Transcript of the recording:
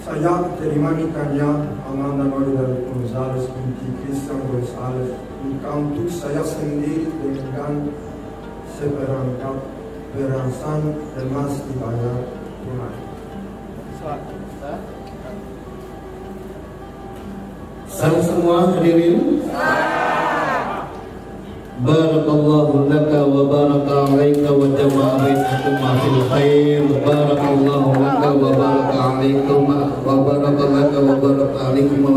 Saya terima nikahnya Amanda Maria Gonzalez binti Christian Gonzalez. Nikah untuk saya sendiri dengan seperangkat perasaan emas dibayar tunai. Sang semua hadirin. Barakallahu laka wa baraka alaika wa jama'a bainakum fil khair. Barakallahu laka wa baraka alaikum wa baraka laka wa baraka alaikum wa